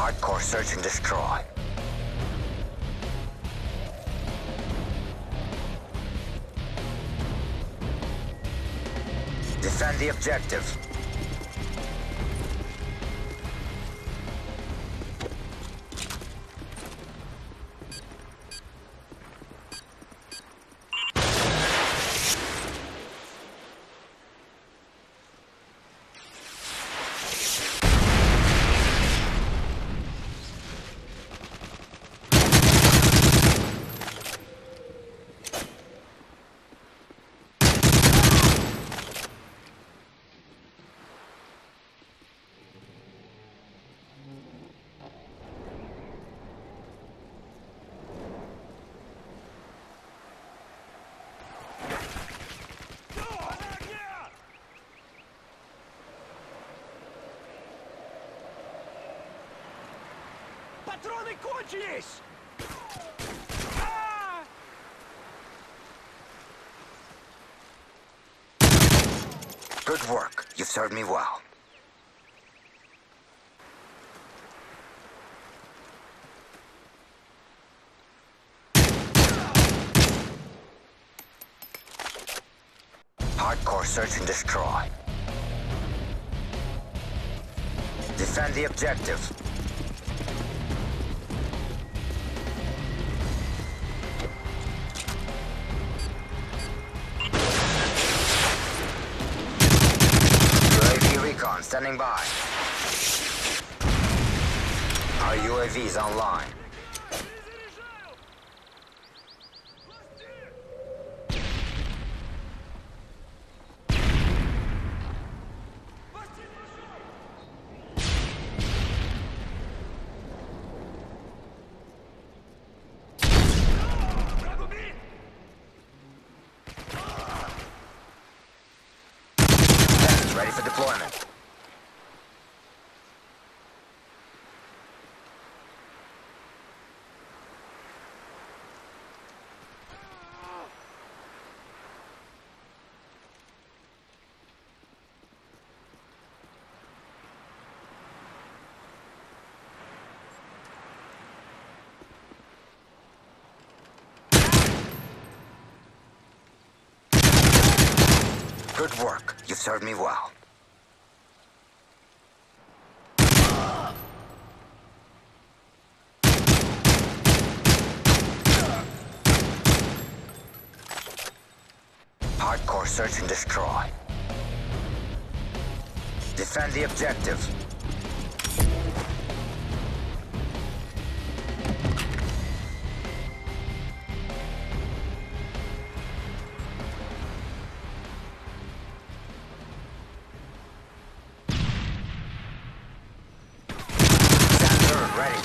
Hardcore search and destroy. Defend the objective. Патроны кончились! Good work. You've served me well. Hardcore search and destroy. Defend the objective. UAV recon standing by. Our UAV is online. Ready for deployment. Good work. You've served me well. Hardcore search and destroy. Defend the objective. Ready.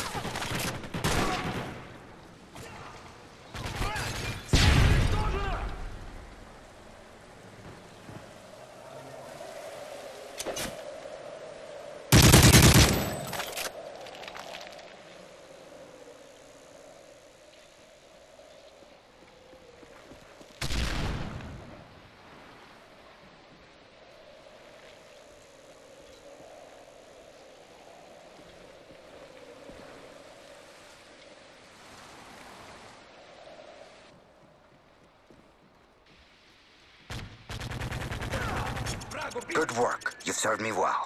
Good work. You've served me well.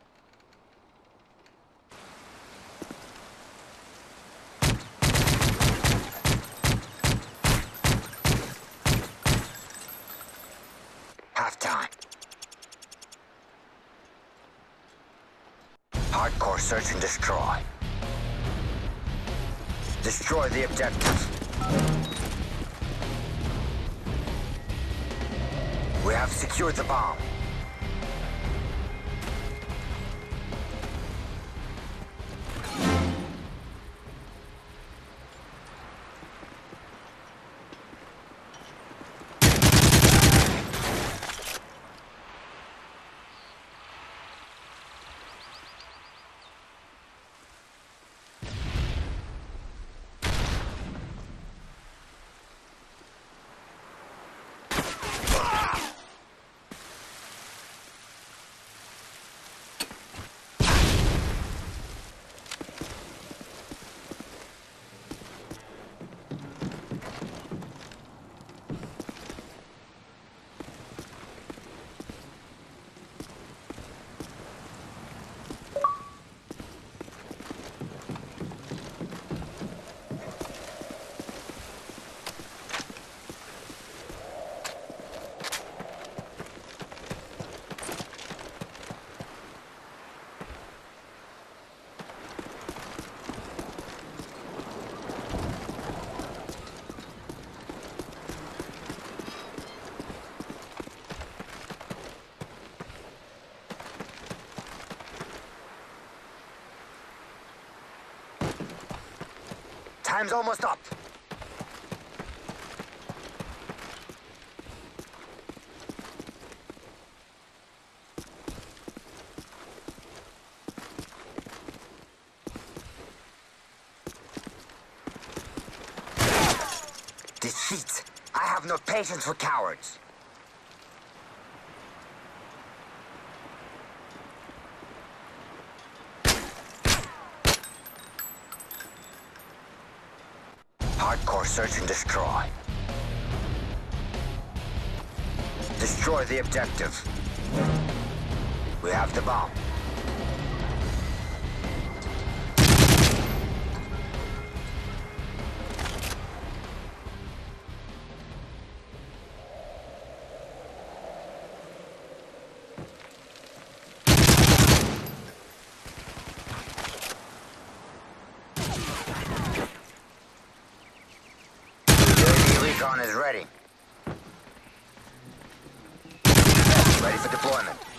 Halftime. Hardcore search and destroy. Destroy the objective. We have secured the bomb. Time's almost up. Deceit. I have no patience for cowards. Hardcore search and destroy. Destroy the objective. We have the bomb. Recon is ready. Ready for deployment.